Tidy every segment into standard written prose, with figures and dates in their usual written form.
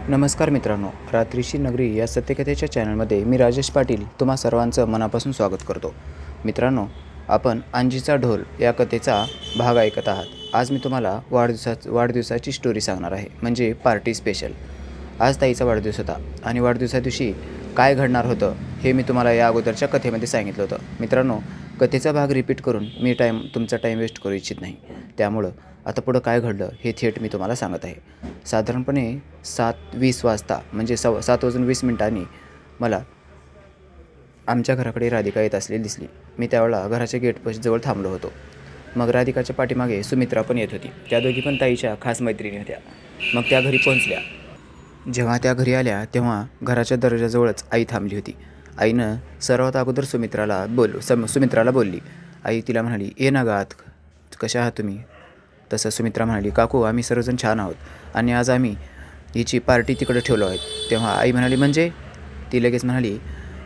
नमस्कार मित्रांनो, रात्रीची नगरी या सत्यकथेच्या चॅनलमध्ये मी राजेश पाटील तुम्हा सर्वांचं मनापासून स्वागत करतो. मित्रांनो, आपण अंजीचा ढोल या कथेचा भाग ऐकत आहात. आज मी तुम्हाला वाढदिवसाची स्टोरी सांगणार आहे, म्हणजे पार्टी स्पेशल. आज ताईचा वाढदिवस होता आणि वाढदिवसा दिवशी काय घडणार होतं हे मी तुम्हाला या अगोदरच्या कथेमध्ये सांगितलं होतं. मित्रांनो, कथेचा भाग रिपीट करून मी तुमचा टाईम वेस्ट करू इच्छित नाही. त्यामुळं आता पुढं काय घडलं हे थेट मी तुम्हाला सांगत आहे. साधारणपणे 7:20 वाजता, म्हणजे 7:20 मला आमच्या घराकडे राधिका येत असलेली दिसली. मी त्यावेळेला घराच्या गेटपाशी जवळ थांबलो होतो. मग राधिकाच्या पाठीमागे सुमित्रा पण येत होती. त्या दोघी पण ताईच्या खास मैत्रिणी होत्या. मग त्या घरी पोहोचल्या. जेव्हा त्या घरी आल्या तेव्हा घराच्या दरवाजाजवळच आई थांबली होती. आईनं सर्वात अगोदर सुमित्राला बोलली. आई तिला म्हणाली, "ये ना गात, कशा आहात तुम्ही?" तसं सुमित्रा म्हणाली, "काकू, आम्ही सर्वजण छान आहोत आणि आज आम्ही हिची पार्टी तिकडे ठेवलो आहे." तेव्हा आई म्हणाली, "म्हणजे?" ती लगेच म्हणाली,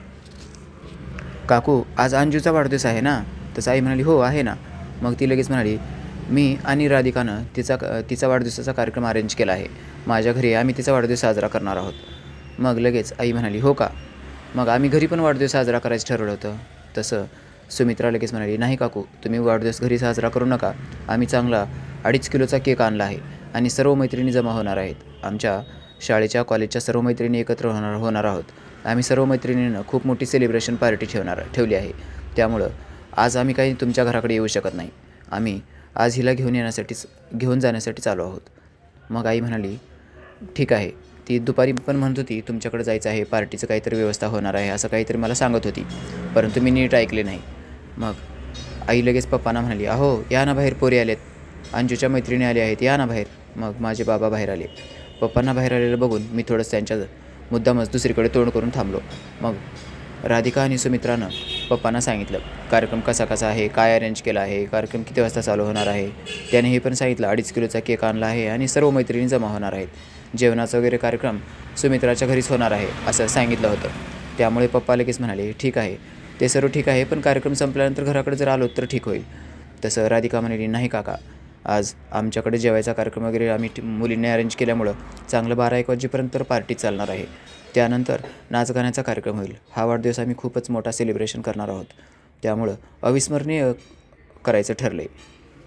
"काकू, आज अंजूचा वाढदिवस आहे ना?" तसं आई म्हणाली, "हो आहे ना." मग ती लगेच म्हणाली, "मी आणि राधिकानं तिचा वाढदिवसाचा कार्यक्रम अरेंज केला आहे. माझ्या घरी आम्ही तिचा वाढदिवस साजरा करणार आहोत." मग लगेच आई म्हणाली, "हो का? मग आम्ही घरी पण वाढदिवस साजरा करायचं ठरवलं होतं." तसं सुमित्रा लगेच म्हणाली, "नाही काकू, तुम्ही वाढदिवस घरी साजरा करू नका. आम्ही चांगला 2.5 किलोचा केक आणला आहे आणि सर्व मैत्रिणी जमा होणार आहेत. आमच्या शाळेच्या कॉलेजच्या सर्व मैत्रिणी एकत्र होणार आहोत. आम्ही सर्व मैत्रिणींना खूप मोठी सेलिब्रेशन पार्टी ठेवली आहे. त्यामुळं आज आम्ही काही तुमच्या घराकडे येऊ शकत नाही. आम्ही आज हिला घेऊन जाण्यासाठी आलो आहोत." मग आई म्हणाली, "ठीक आहे." ती दुपारी पण म्हणत होती, "तुमच्याकडे जायचं आहे, पार्टीचं काहीतरी व्यवस्था होणार आहे," असं काहीतरी मला सांगत होती. परंतु मी नीट ऐकले नाही. मग आई लगेच पप्पांना म्हणाली, "अहो, या ना बाहेर, पोरी आलेत. अंजूच्या मैत्रिणी आल्या आहेत, या ना बाहेर." मग माझे बाबा बाहेर आले. पप्पांना बाहेर आलेलं बघून मी थोडंसं त्यांच्या मुद्दामच दुसरीकडे तोंड करून थांबलो. मग राधिका आणि सुमित्रानं पप्पांना सांगितलं, कार्यक्रम कसा आहे, काय अरेंज केला आहे, कार्यक्रम किती वाजता चालू होणार आहे. त्याने हे पण सांगितलं, 2.5 किलोचा केक आणला आहे आणि सर्व मैत्रिणी जमा होणार आहेत. जेवणाचा वगैरे कार्यक्रम सुमित्राच्या घरीच होणार आहे असं सांगितलं होतं. त्यामुळे पप्पा लगेच म्हणाले, "ठीक आहे, ते सर्व ठीक आहे, पण कार्यक्रम संपल्यानंतर घराकडे जर आलो तर ठीक होईल." तसं राधिका म्हणाली, "नाही काका, आज आमच्याकडे जेवायचा कार्यक्रम वगैरे आम्ही मुलींनी अरेंज केल्यामुळं चांगलं 12-1 वाजेपर्यंत पार्टी चालणार आहे. त्यानंतर नाचगाण्याचा कार्यक्रम होईल. हा वाढदिवस आम्ही खूपच मोठा सेलिब्रेशन करणार आहोत. त्यामुळं अविस्मरणीय करायचं ठरलं आहे.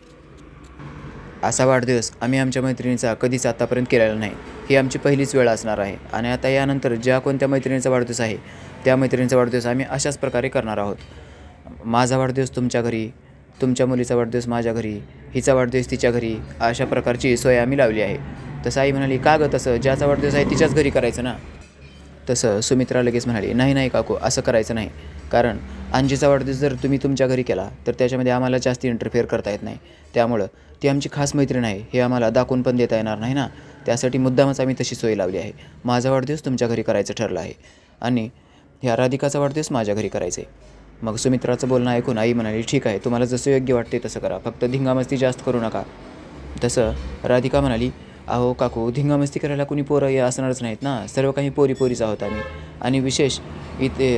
असा वाढदिवस आम्ही आमच्या मैत्रिणीचा कधीच आतापर्यंत केलेला नाही. ही आमची पहिलीच वेळ असणार आहे आणि आता यानंतर ज्या कोणत्या मैत्रिणीचा वाढदिवस आहे त्या मैत्रिणीचा वाढदिवस आम्ही अशाच प्रकारे करणार आहोत. माझा वाढदिवस तुमच्या घरी, तुमच्या मुलीचा वाढदिवस माझ्या घरी, हिचा वाढदिवस तिच्या घरी, अशा प्रकारची सोय आम्ही लावली आहे." तसं आई म्हणाली, "का गं तसं? ज्याचा वाढदिवस आहे तिच्याच घरी करायचं ना." तसं सुमित्रा लगेच म्हणाली, "नाही काकू, असं करायचं नाही. कारण अंजीचा वाढदिवस जर तुम्ही तुमच्या घरी केला तर त्याच्यामध्ये आम्हाला जास्त इंटरफेअर करता येत नाही. त्यामुळं ती आमची खास मैत्रीण आहे हे आम्हाला दाखवून पण देता येणार नाही ना. त्यासाठी मुद्दामच आम्ही तशी सोय लावली आहे. माझा वाढदिवस तुमच्या घरी करायचं ठरलं आहे आणि ह्या राधिकाचा वाढदिवस माझ्या घरी करायचा आहे." मग सुमित्राचं बोलणं ऐकून आई म्हणाली, "ठीक आहे, तुम्हाला जसं योग्य वाटते तसं करा. फक्त धिंगामस्ती जास्त करू नका." तसं राधिका म्हणाली, "अहो काकू, धिंगामस्ती करायला कुणी पोरं असणारच नाहीत ना. सर्व काही पोरीच आहोत आम्ही. आणि विशेष इथे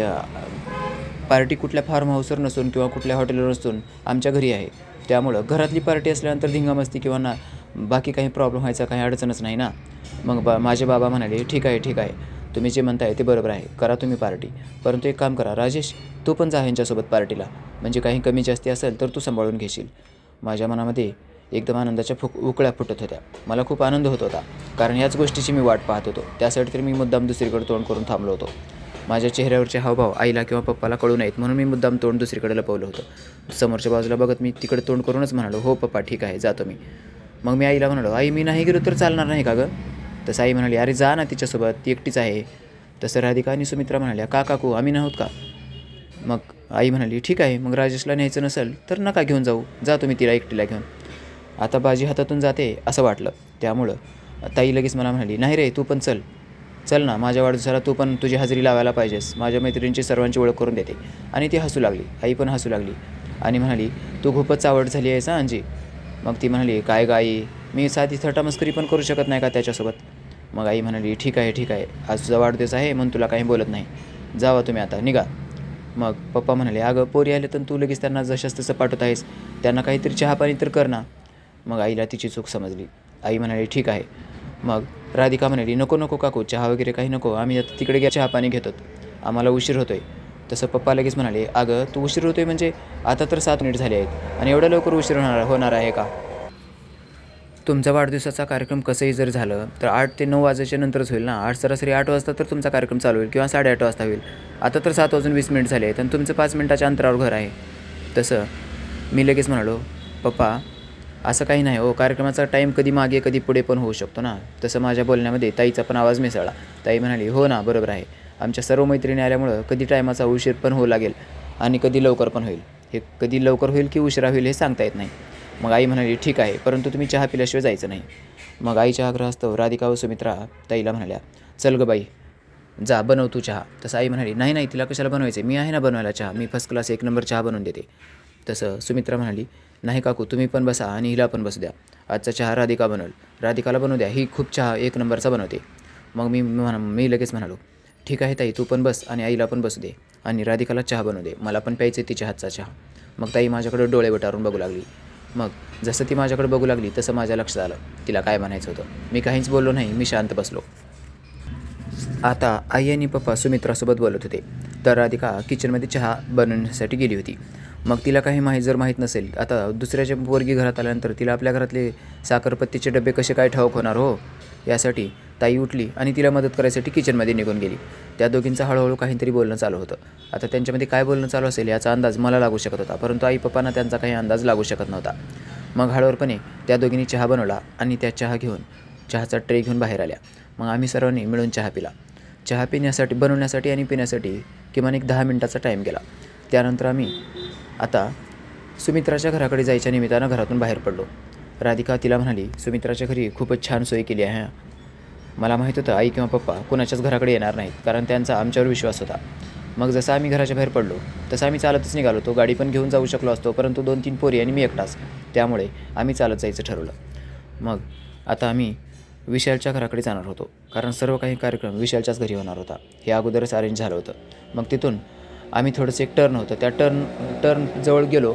पार्टी कुठल्या फार्म हाऊसवर नसून किंवा कुठल्या हॉटेलवर नसून आमच्या घरी आहे. त्यामुळं घरातली पार्टी असल्यानंतर धिंगामस्ती किंवा बाकी काही प्रॉब्लेम व्हायचा काही अडचणच नाही ना." मग माझे बाबा म्हणाले, ठीक आहे. तुम्ही जे म्हणताय ते बरोबर आहे. करा तुम्ही पार्टी. परंतु एक काम करा राजेश, तू पण जा ह्यांच्यासोबत पार्टीला. म्हणजे काही कमी जास्ती असेल तर तू सांभाळून घेशील." माझ्या मनामध्ये एकदम आनंदाच्या उकळ्या फुटत होत्या. मला खूप आनंद होत होता, कारण याच गोष्टीची मी वाट पाहत होतो. त्यासाठी तर मी मुद्दाम दुसरीकडे तोंड करून थांबलो होतो. माझ्या चेहऱ्यावरचे हावभाव आईला किंवा पप्पाला कळू नयेत म्हणून मी मुद्दाम तोंड दुसरीकडे लपवलं होतं. समोरच्या बाजूला बघत मी तिकडे तोंड करूनच म्हणालो, "हो पप्पा, ठीक आहे, जातो मी." मग मी आईला म्हणालो, "आई, मी नाही गेलो तर चालणार नाही का गं?" तसं आई म्हणाली, "अरे जा ना तिच्यासोबत, ती एकटीच आहे." तसं राधिका आणि सुमित्रा म्हणाल्या, "का काकू, आम्ही नव्हत का?" मग आई म्हणाली, "ठीक आहे, मग राजेशला न्यायचं नसेल तर नका घेऊन जाऊ, जा तुम्ही तिला एकटीला घेऊन." आता बाजी हातातून जाते असं वाटलं. त्यामुळं ताई लगेच मला म्हणाली, "नाही रे, तू पण चल ना, माझ्या वाढदिवसाला तू पण तुझी हजेरी लावायला पाहिजेस. माझ्या मैत्रिणींची सर्वांची ओळख करून देते." आणि ती हसू लागली. आई पण हसू लागली आणि म्हणाली, "तू खूपच चावट झाली आहेस हां अंजी." मग ती म्हणाली, "काय गं आई, मी साधी थटामस्करी पण करू शकत नाही का त्याच्यासोबत?" मग आई म्हणाली, ठीक आहे, आज तुझा वाढदिवस आहे म्हणून तुला काही बोलत नाही. जावा तुम्ही आता, निघा." मग पप्पा म्हणाले, "अगं, पोरी आले तर तू लगेच त्यांना जशास तसं पाठवत आहेस. त्यांना काहीतरी चहापाणी तर कर ना." मग आईला तिची चूक समजली. आई म्हणाली, "ठीक आहे, मग राधिका म्हणाली, नको नको काकू, चहा वगैरे काही नको, आम्ही आता तिकडे चहा पाणी घेतो, आम्हाला उशीर होतोय. तसं पप्पा लगेच म्हणाले, अगं तू उशीर होतोय म्हणजे आता तर 7 मिनिट झाले आहेत आणि एवढ्या लवकर उशीर होणार आहे का? तुमचा वाढदिवसाचा कार्यक्रम कसंही जर झालं तर 8 ते 9 वाजायच्या नंतरच होईल ना. 8 सरासरी 8 वाजता तर तुमचा कार्यक्रम चालू होईल किंवा 8:30 वाजता होईल. आता तर 7 वाजून 20 मिनिट झाले आहेत आणि तुमचं 5 मिनिटाच्या अंतरावर घर आहे. तसं मी लगेच म्हणालो, पप्पा असं काही नाही हो, कार्यक्रमाचा टाईम कधी मागे कधी पुढे पण होऊ शकतो ना. तसं माझ्या बोलण्यामध्ये ताईचा पण आवाज मिसळला. ताई म्हणाली, हो ना, बरोबर आहे. आमच्या सर्व मैत्रिणी आल्यामुळं कधी टायमाचा उशीर पण होऊ लागेल आणि कधी लवकर पण होईल. हे कधी लवकर होईल की उशिरा होईल हे सांगता येत नाही. मग आई म्हणाली, ठीक आहे, परंतु तुम्ही चहा पिल्याशिवाय जायचं नाही. मग आईच्या आग्रहास्तव राधिका व सुमित्रा ताईला म्हणाल्या, चल गं बाई, जा बनव तू चहा. तसं आई म्हणाली, नाही नाही, तिला कशाला बनवायचं, मी आहे ना बनवायला चहा, मी फर्स्ट क्लास 1 नंबर चहा बनवून देते. तसं सुमित्रा म्हणाली, नाही काकू, तुम्ही पण बसा आणि हिला पण बसू द्या. आजचा चहा राधिका बनवल, राधिकाला बनवू द्या, ही खूप चहा 1 नंबरचा बनवते. मग मी लगेच म्हणालो, ठीक आहे ताई, तू पण बस आणि आईला पण बसू दे आणि राधिकाला चहा बनवू दे, मला पण प्यायचं तिच्या हातचा चहा. मग ताई माझ्याकडे डोळे वटारून बघू लागली. मग जसं ती माझ्याकडे बघू लागली तसं माझ्या लक्षात आलं तिला काय म्हणायचं होतं. मी काहीच बोललो नाही, मी शांत बसलो. आता आई आणि पप्पा सुमित्रासोबत बोलत होते तर राधिका किचनमध्ये चहा बनवण्यासाठी गेली होती. मग तिला काही माहीत नसेल, आता दुसऱ्याच्या पोरगी घरात आल्यानंतर तिला आपल्या घरातले साखरपत्तीचे डबे कसे काय ठाऊक होणार हो. यासाठी ताई उठली आणि तिला मदत करायसाठी किचनमध्ये निघून गेली. त्या दोघींचं हळूहळू काहीतरी बोलणं चालू होतं. आता त्यांच्यामध्ये काय बोलणं चालू असेल याचा अंदाज मला लागू शकत होता, परंतु आई पप्पांना त्यांचा काही अंदाज लागू शकत नव्हता. मग हळूवारपणे त्या दोघींनी चहा बनवला आणि त्या चहाचा ट्रे घेऊन बाहेर आल्या. मग आम्ही सर्वांनी मिळून चहा पिला. चहा बनवण्यासाठी आणि पिण्यासाठी किमान एक 10 मिनिटाचा टाईम गेला. त्यानंतर आम्ही आता सुमित्राच्या घराकडे जायच्या निमित्तानं घरातून बाहेर पडलो. राधिका तिला म्हणाली, सुमित्राच्या घरी खूपच छान सोय केली आहे. मला माहीत होतं आई किंवा पप्पा कोणाच्याच घराकडे येणार नाहीत, कारण त्यांचा आमच्यावर विश्वास होता. मग जसं आम्ही घराच्या बाहेर पडलो तसं आम्ही चालतच निघालो होतो. गाडी पण घेऊन जाऊ शकलो असतो, परंतु 2-3 पोरी आणि मी एकटाच, त्यामुळे आम्ही चालत जायचं ठरवलं. मग आता आम्ही विशालच्या घराकडे जाणार होतो, कारण सर्व काही कार्यक्रम विशालच्याच घरी होणार होता. हे अगोदरच अरेंज झालं होतं. मग तिथून आम्ही थोडंसं एक टर्न होतं, त्या टर्न जवळ गेलो.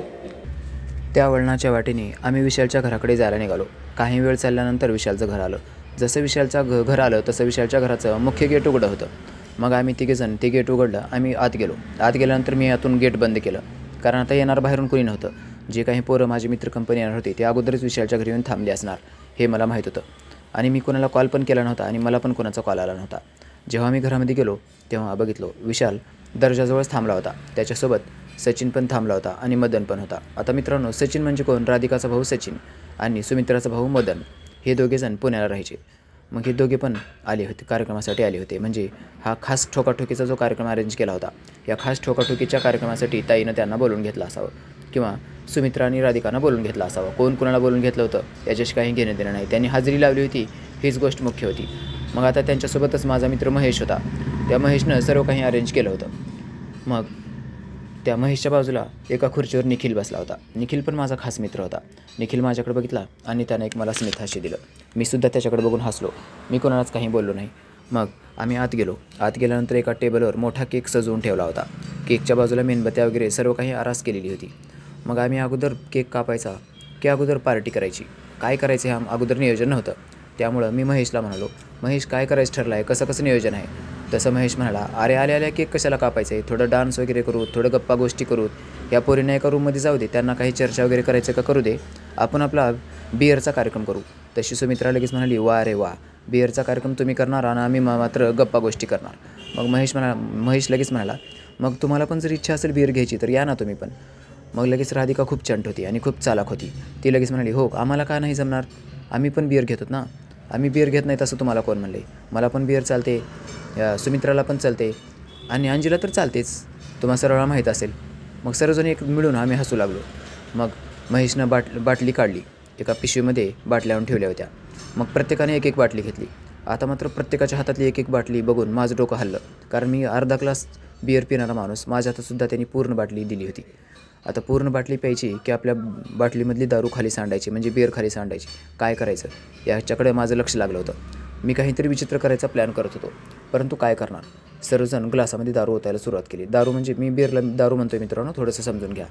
त्या वळणाच्या वाटेने आम्ही विशालच्या घराकडे जायला निघालो. काही वेळ चालल्यानंतर विशालचं घर आलं. जसं विशालचं घर आलं तसं विशालच्या घराचं मुख्य गेट उघडं होतं. मग आम्ही तिघेजण ते गेट उघडलं, आम्ही आत गेलो. आत गेल्यानंतर मी आतून गेट बंद केलं, कारण आता येणार बाहेरून कोणी नव्हतं. जे काही पोरं माझी मित्र कंपनी येणार होती ते अगोदरच विशालच्या घरी येऊन थांबले असणार हे मला माहीत होतं. आणि मी कोणाला कॉल पण केला नव्हता आणि मला पण कोणाचा कॉल आला नव्हता. जेव्हा मी घरामध्ये गेलो तेव्हा बघितलो विशाल दरवाजाजवळच थांबला होता. त्याच्यासोबत सचिन पण थांबला होता आणि मदन पण होता. आता मित्रांनो, सचिन म्हणजे कोण? राधिकाचा भाऊ सचिन आणि सुमित्राचा भाऊ मदन. हे दोघेजण पुण्याला राहायचे. मग हे दोघे पण आले होते, कार्यक्रमासाठी आले होते. म्हणजे हा खास ठोकाठोकीचा जो कार्यक्रम अरेंज केला होता, या खास ठोकाठोकीच्या कार्यक्रमासाठी ताईनं त्यांना बोलून घेतलं असावं किंवा सुमित्रा आणि राधिकानं बोलून घेतलं असावं. कोण कोणाला बोलून घेतलं होतं याच्याशी काही घेणं देणं नाही. त्यांनी हाजरी लावली होती हीच गोष्ट मुख्य होती. मग आता त्यांच्यासोबतच माझा मित्र महेश होता. त्या महेशनं सर्व काही अरेंज केलं होतं. मग त्या महेशच्या बाजूला एका खुर्चीवर निखिल बसला होता. निखिल पण माझा खास मित्र होता. निखिल माझ्याकडे बघितला आणि त्यानं एक मला स्मित हास्य दिलं. मी सुद्धा त्याच्याकडे बघून हसलो. मी कोणालाच काही बोललो नाही. मग आम्ही आत गेलो. आत गेल्यानंतर एका टेबलवर मोठा केक सजवून ठेवला होता. केकच्या बाजूला मेणबत्त्या वगैरे सर्व काही आरास केलेली होती. मग आम्ही अगोदर केक कापायचा की अगोदर पार्टी करायची, काय करायचं हे अगोदर नियोजन नव्हतं. त्यामुळं मी महेशला म्हणालो, महेश काय करायचं ठरलं आहे, कसं नियोजन आहे? तसं महेश म्हणाला, अरे आल्या केक कशाला कापायचं आहे, थोडं डान्स वगैरे करू, थोडं गप्पा गोष्टी करू, या पोरींना एका रूममध्ये जाऊ दे, त्यांना काही चर्चा वगैरे करायचं का करू दे, आपण आपला बिअरचा कार्यक्रम करू. तशी सुमित्रा लगेच म्हणाली, वा रे वा, बिअरचा कार्यक्रम तुम्ही करणार आणि आम्ही मात्र गप्पा गोष्टी करणार. मग महेश लगेच म्हणाला, मग तुम्हाला पण जर इच्छा असेल बिअर घ्यायची तर या ना तुम्ही पण. मग लगेच राधिका खूप चंट होती आणि खूप चालाक होती. ती लगेच म्हणाली, हो आम्हाला का नाही जमणार, आम्ही पण बिअर घेतो ना. आम्ही बिअर घेत नाही तसं तुम्हाला कोण म्हणले, मला पण बिअर चालते, सुमित्राला पण चालते आणि अंजीला तर चालतेच, तुम्हाला सर्वांना माहीत असेल. मग सर्वजण एक मिळून आम्ही हसू लागलो. मग महेशनं बाटली काढली, एका पिशवीमध्ये बाटल्या आणून ठेवल्या होत्या. मग प्रत्येकाने एक बाटली घेतली. आता मात्र प्रत्येकाच्या हातातली एक बाटली बघून माझं डोकं हल्लं, कारण मी अर्धा ग्लास बिअर पिणारा माणूस, माझ्या हातातसुद्धा त्यांनी पूर्ण बाटली दिली होती. आता पूर्ण बाटली प्यायची की आपल्या बाटलीमधली दारू खाली सांडायची, म्हणजे बिअर खाली सांडायची, काय करायचं याच्याकडे माझं लक्ष लागलं होतं. मी काहीतरी विचित्र करायचा प्लॅन करत होतो, परंतु काय करणार. सर्वजण ग्लासामध्ये दारू ओतायला सुरुवात केली. दारू म्हणजे मी बिअरला दारू म्हणतोय मित्रांनो, थोडंसं समजून घ्या.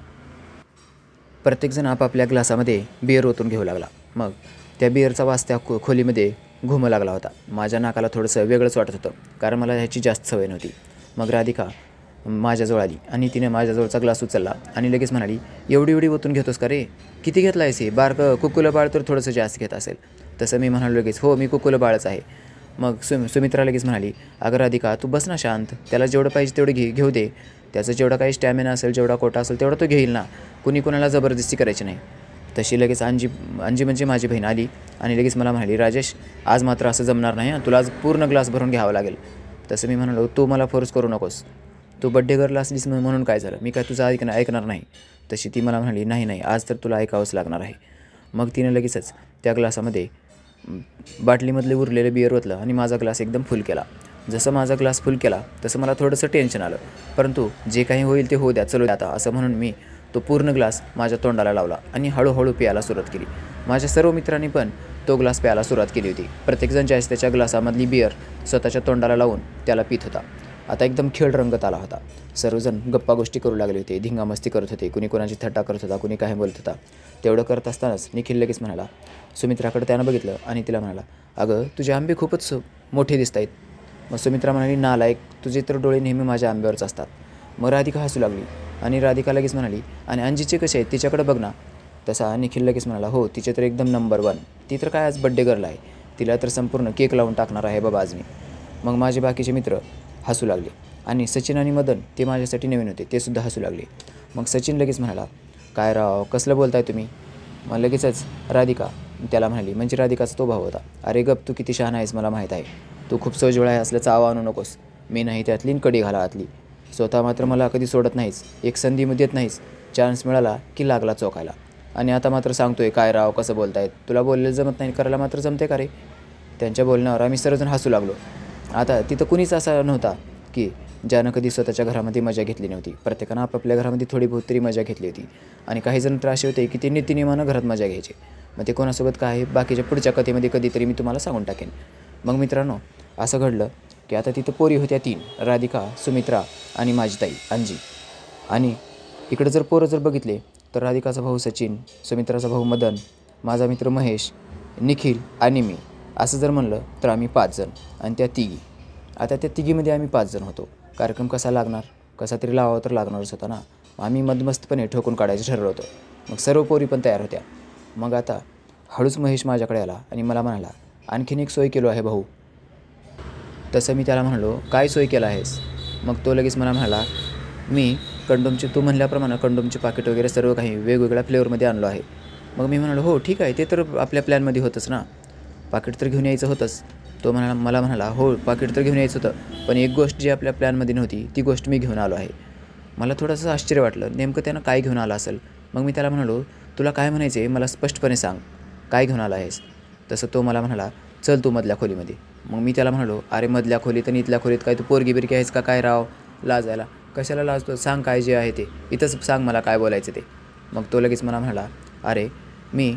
प्रत्येकजण आपापल्या ग्लासामध्ये बिअर ओतून घेऊ लागला. मग त्या बिअरचा वास त्या खोलीमध्ये घुमू लागला होता. माझ्या नाकाला थोडंसं वेगळंच वाटत होतं, कारण मला ह्याची जास्त सवय नव्हती. मग राधिका माझ्याजवळ आली आणि तिने माझ्याजवळचा ग्लास उचलला आणि लगेच म्हणाली, एवढी एवढी ओतून घेतोस का रे? किती घेतला आहेस हे? बारकं कुकुलं बाळ तर थोडंसं जास्त घेत असेल. तसं मी म्हणालो लगेच, हो मी कुकुलं बाळच आहे. मग सुमित्रा लगेच म्हणाली, अगं राधिका तू बस ना शांत, त्याला जेवढं पाहिजे तेवढं घेऊ दे. त्याचं जेवढा काही स्टॅमिना असेल, जेवढा कोटा असेल तेवढा तो घेईल ना. कुणी कोणाला जबरदस्ती करायची नाही. तशी लगेच अंजी अंजी म्हणजे माझी बहीण आली आणि लगेच मला म्हणाली, राजेश आज मात्र असं जमणार नाही हां, तुला आज पूर्ण ग्लास भरून घ्यावं लागेल. तसं मी म्हणालो, तू मला फोर्स करू नकोस. तू बड्डे गर्ल असलीस म्हणून काय झालं, मी काय तुझं ऐकणार नाही. तशी ती मला म्हणाली, नाही नाही आज तर तुला ऐकावंच लागणार आहे. मग तिने लगेचच त्या ग्लासामध्ये बाटलीमधले उरलेलं बिअर ओतलं आणि माझा ग्लास एकदम फुल केला. जसं माझा ग्लास फुल केला तसं मला थोडंसं टेन्शन आलं, परंतु जे काही होईल ते होऊ द्या, चलो आता असं म्हणून मी तो पूर्ण ग्लास माझ्या तोंडाला लावला आणि हळूहळू प्यायला सुरुवात केली. माझ्या सर्व मित्रांनी पण तो ग्लास प्यायला सुरुवात केली होती. प्रत्येकजण ज्यास त्याच्या ग्लासामधली बिअर स्वतःच्या तोंडाला लावून त्याला पित होता. आता एकदम खेळ रंगत आला होता. सर्वजण गप्पा गोष्टी करू लागले होते, धिंगामस्ती करत होते, कुणी कोणाची थट्टा करत होता, कुणी काय बोलत होता. तेवढं करत असतानाच निखिल लगेच म्हणाला, सुमित्राकडे त्यानं बघितलं आणि तिला म्हणाला, अगं तुझे आंबे खूपच मोठे दिसत आहेत. मग सुमित्रा म्हणाली, नालायक, तुझे तर डोळे नेहमी माझ्या आंब्यावरच असतात. मग राधिका हसू लागली आणि राधिका लगेच म्हणाली, आणि अंजीचे कसे आहेत तिच्याकडे बघ ना. तसा निखिल लगेच म्हणाला, हो तिचे तर एकदम नंबर 1. ती तर काय आज बड्डे गर्ल आहे, तिला तर संपूर्ण केक लावून टाकणार आहे बाबा आज मी. मग माझे बाकीचे मित्र हसू लागले आणि सचिन आणि मदन ते माझ्यासाठी नवीन होते, ते सुद्धा हसू लागले. मग सचिन लगेच म्हणाला, काय राव कसलं बोलताय तुम्ही. मग लगेचच राधिका त्याला म्हणाली, म्हणजे राधिकाचा तो भाव होता, अरे गप तू किती शहाण आहेस मला माहीत आहे, तू खूप सोजवळ आहे असल्याचं आव आणू नकोस. मी नाही त्यातली कडी घाला आतली. स्वतः मात्र मला कधी सोडत नाहीस, एक संधी देत नाहीस, चान्स मिळाला की लागला चोकायला. आणि आता मात्र सांगतोय काय राव कसं बोलतायत, तुला बोललेलं जमत नाही, करायला मात्र जमते का रे. त्यांच्या बोलण्यावर आम्ही सर्वजण हसू लागलो. आता तिथं कुणीच असा नव्हता की ज्यानं कधी स्वतःच्या घरामध्ये मजा घेतली नव्हती. प्रत्येकानं आपापल्या घरामध्ये थोडी बहुत तरी मजा घेतली होती. आणि काही जण तर असे होते की ते नीतिनियमानं घरात मजा घ्यायचे. मग ते कोणासोबत काय आहे बाकीच्या पुढच्या कथेमध्ये कधीतरी मी तुम्हाला सांगून टाकेन. मग मित्रांनो असं घडलं की आता तिथं पोरी होत्या 3, राधिका, सुमित्रा आणि माझी ताई अंजी. आणि इकडं जर पोरं जर बघितले तर राधिकाचा भाऊ सचिन, सुमित्राचा भाऊ मदन, माझा मित्र महेश, निखिल आणि मी, असं जर म्हणलं तर आम्ही 5 जण आणि त्या तिघी. आता त्या तिघीमध्ये आम्ही 5 जण होतो. कार्यक्रम कसा लागणार, कसा तरी लावावा तर लागणारच होता ना. आम्ही मदमस्तपणे ठोकून काढायचं ठरवलं होतं. मग सर्व पोरी पण तयार होत्या. मग आता हळूच महेश माझ्याकडे आला आणि मला म्हणाला, आणखीन एक सोय केलो आहे भाऊ. तसं मी त्याला म्हणालो, काय सोय केला आहेस. मग तो लगेच मला म्हणाला, मी कंडोमचे तू म्हणल्याप्रमाणे कंडोमचे पाकिट वगैरे सर्व काही वेगवेगळ्या फ्लेवरमध्ये आणलो आहे. मग मी म्हणालो, हो ठीक आहे, ते तर आपल्या प्लॅनमध्ये होतंच ना, पाकिट तर घेऊन यायचं होतंच. तो मला म्हणाला, हो पाकिट तर घेऊन यायचं होतं, पण एक गोष्ट जी आपल्या प्लॅनमध्ये नव्हती ती गोष्ट मी घेऊन आलो आहे. मला थोडंसं आश्चर्य वाटलं, नेमकं त्यानं काय घेऊन आलं असेल. मग मी त्याला म्हणालो, तुला काय म्हणायचं आहे मला स्पष्टपणे सांग, काय घेऊन आला आहेस. तसं तो मला म्हणाला, चल तू मधल्या खोलीमध्ये. मग मी त्याला म्हणालो, अरे मधल्या खोलीत आणि इथल्या खोलीत काय तू पोरगी बिरगी आहेस का काय राव, लाजायला कशाला लाजतो, सांग काय जे आहे ते इथंच सांग मला काय बोलायचं ते. मग तो लगेच मला म्हणाला, अरे मी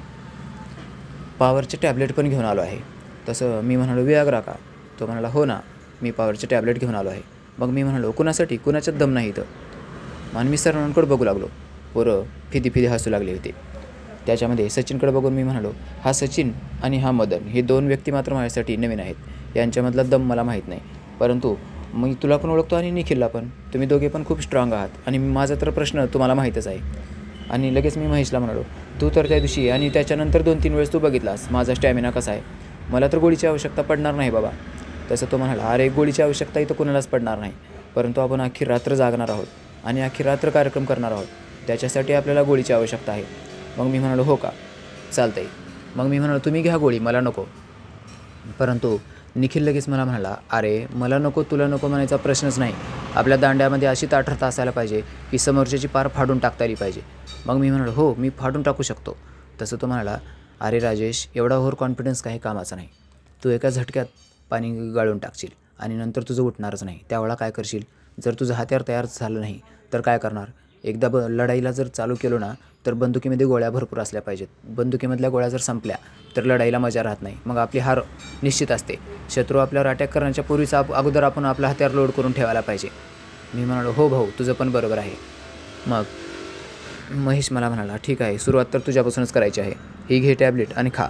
पॉवरचे टॅबलेट पण घेऊन आलो आहे. तसं मी म्हणालो, वियाग्रा का. तो म्हणाला, हो ना, मी पॉवरचे टॅबलेट घेऊन आलो आहे. मग मी म्हणालो, कुणासाठी, कुणाच्यात दम नाही इथं. आणि मी सर्वांकडे बघू लागलो. पोरं फिदी हसू लागले होते. त्याच्यामध्ये सचिनकडे बघून मी म्हणालो, हा सचिन आणि हा मदन हे 2 व्यक्ती मात्र माझ्यासाठी नवीन आहेत, यांच्यामधला दम मला माहीत नाही. परंतु मी तुला पण ओळखतो आणि निखिलला पण, तुम्ही दोघे पण खूप स्ट्रॉंग आहात आणि माझा तर प्रश्न तुम्हाला माहीतच आहे. आणि लगेच मी महेशला म्हणालो, तू तर त्या दिवशी आणि त्याच्यानंतर 2-3 वेळेस तू बघितलास माझा स्टॅमिना कसा आहे, मला तर गोळीची आवश्यकता पडणार नाही बाबा. तसं तो म्हणाला, अरे गोळीची आवश्यकता इथं कोणालाच पडणार नाही, परंतु आपण अख्खी रात्र जागणार आहोत आणि अख्खी रात्र कार्यक्रम करणार आहोत, त्याच्यासाठी आपल्याला गोळीची आवश्यकता आहे. मग मी म्हणालो, हो का, चालतंय. मग मी म्हणालो, तुम्ही घ्या गोळी, मला नको. परंतु निखिल लगेच मला म्हणाला, अरे मला नको तुला नको म्हणायचा प्रश्नच नाही, आपल्या दांड्यामध्ये अशी ताठरता असायला पाहिजे की समोरच्याची पार फाडून टाकता आली पाहिजे. मग मी म्हणालो, हो मी फाडून टाकू शकतो. तसं तो म्हणाला, अरे राजेश एवढा ओव्हर कॉन्फिडन्स काही कामाचा नाही, तू एका झटक्यात पाणी गाळून टाकशील आणि नंतर तुझं उठणारच नाही. त्यावेळा काय करशील, जर तुझं हत्यार तयार झालं नाही तर काय करणार. एकदा लढाईला जर चालू केलो ना तर बंदुकीमध्ये गोळ्या भरपूर असल्या पाहिजेत. बंदुकीमधल्या गोळ्या जर संपल्या तर लढाईला मजा राहत नाही, मग आपली हार निश्चित असते. शत्रू आपल्यावर अटॅक करण्याच्या पूर्वीच अगोदर आपण आपला हत्यार लोड करून ठेवायला पाहिजे. मी म्हणालो, हो भाऊ तुझं पण बरोबर आहे. मग महेश मला म्हणाला, ठीक आहे, सुरुवात तर तुझ्यापासूनच करायची आहे, ही घे टॅबलेट आणि खा.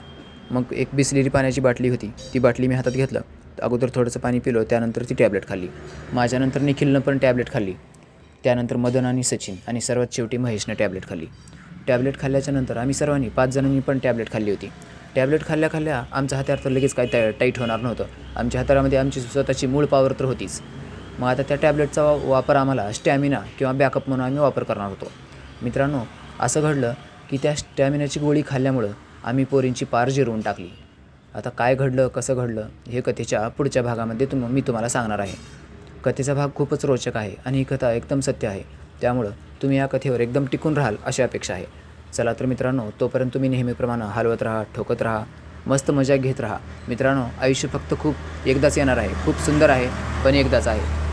मग एक बिसलेरी पाण्याची बाटली होती, ती बाटली मी हातात घेतलं. अगोदर थोडंसं पाणी पिलं, त्यानंतर ती टॅबलेट खाल्ली. माझ्यानंतर निखिलनं पण टॅबलेट खाल्ली. त्यानंतर मदन आणि सचिन आणि सर्वात शेवटी महेशनं टॅबलेट खाल्ली. टॅबलेट खाल्ल्याच्यानंतर आम्ही सर्वांनी 5 जणांनी पण टॅबलेट खाल्ली होती. टॅबलेट खाल्ल्या आमच्या हातावर तर लगेच काय टाईट होणार नव्हतं. आमच्या हातामध्ये आमची स्वतःची मूळ पॉवर तर होतीच. मग आता त्या टॅबलेटचा वापर आम्हाला स्टॅमिना किंवा बॅकअप म्हणून आम्ही वापर करणार होतो. मित्रांनो, असं घडलं की त्या स्टॅमिनाची गोळी खाल्ल्यामुळं आम्ही पोरींची पार जिरवून टाकली. आता काय घडलं, कसं घडलं, हे कथेच्या पुढच्या भागामध्ये मी तुम्हाला सांगणार आहे. कथेचा भाग खूपच रोचक आहे आणि ही कथा एकदम सत्य आहे. त्यामुळं तुम्ही या कथेवर एकदम टिकून राहाल अशी अपेक्षा आहे. चला तर मित्रांनो, तोपर्यंत तुम्ही नेहमीप्रमाणे हलवत राहा, ठोकत राहा, मस्त मजा घेत राहा. मित्रांनो, आयुष्य फक्त एकदाच येणार आहे. खूप सुंदर आहे, पण एकदाच आहे.